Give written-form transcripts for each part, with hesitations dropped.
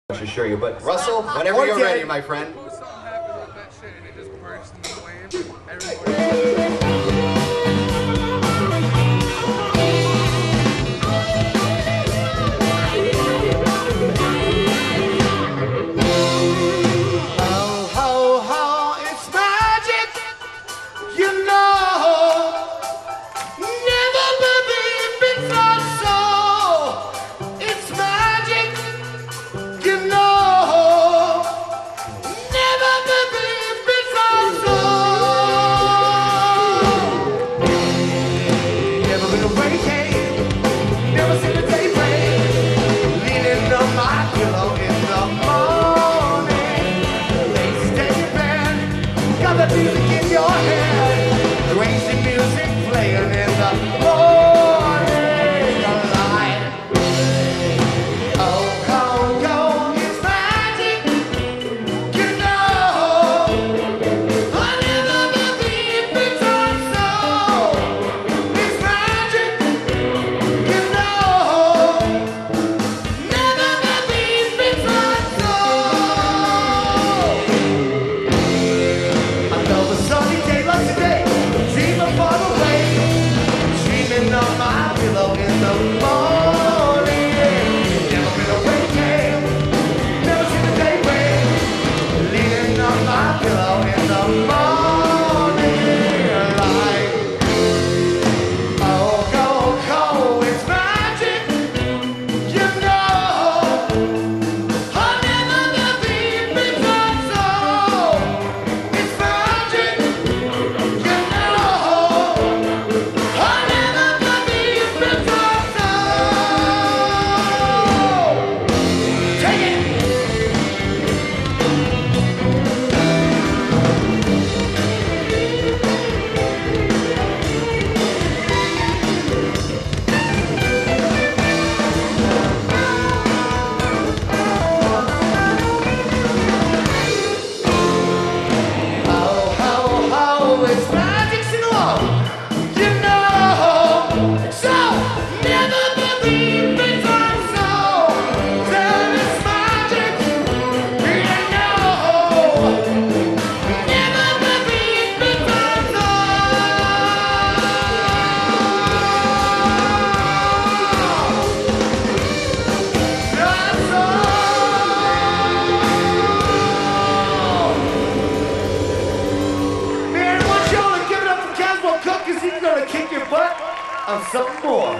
I assure you. But Russell, whenever you're ready, my friend. Something more.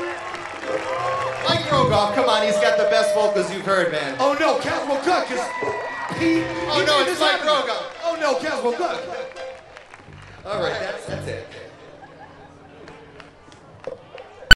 Like Rogoff, come on, he's got the best vocals you've heard, man. Oh no, Caswell Cooke is... Oh no, it's like Rogoff. Oh no, Caswell Cooke. All right, that's it.